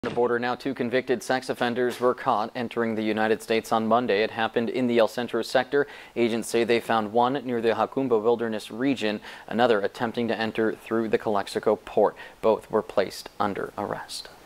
The border now, two convicted sex offenders were caught entering the United States on Monday. It happened in the El Centro sector. Agents say they found one near the Jacumba Wilderness region, another attempting to enter through the Calexico port. Both were placed under arrest.